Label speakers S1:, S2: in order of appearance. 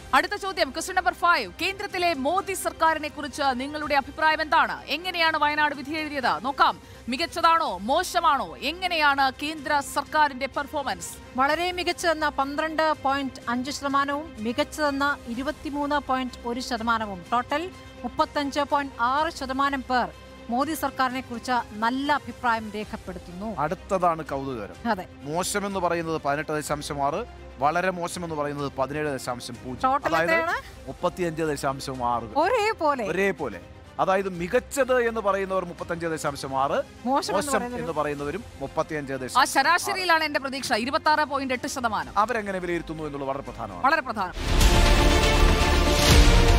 S1: അടുത്ത ചോദ്യം, question number 5. കേന്ദ്രത്തിലെ മോദി സർക്കാരിനെ കുറിച്ച് നിങ്ങളുടെ അഭിപ്രായം എന്താണ്? എങ്ങനെയാണ് വയനാട് വിധി എഴുതിയത്? നോക്കാം. മികച്ചതാണോ മോശമാണോ? എങ്ങനെയാണ് കേന്ദ്ര സർക്കാരിന്റെ പെർഫോമൻസ്?
S2: വളരെ മികച്ചതെന്ന 12.5%, മികച്ചതെന്ന 23.1%. ടോട്ടൽ 35.6% പേർ മോദി സർക്കാരിനെ കുറിച്ച് നല്ല അഭിപ്രായം രേഖപ്പെടുത്തുന്നു.
S3: അടുത്തതാണ് കൗതുകരം.
S2: അതെ,
S3: മോശമെന്ന് പറയുന്നത് 18.6, വളരെ മോശമെന്ന് പറയുന്നത് 17.0, അതായത് 35.6 ഒരേപോലെ. അതായത് മികച്ചത് എന്ന് പറയുന്നവർ 35.6, മോശം എന്ന് പറയുന്നവരും 35.
S1: ആ ശരാശരിയിലാണ് എന്റെ പ്രതീക്ഷ 26.8%.
S3: അവരെങ്ങനെ വിലയിരുത്തുന്നു എന്നുള്ളത് വളരെ പ്രധാനമാണ്.
S1: വളരെ പ്രധാനം.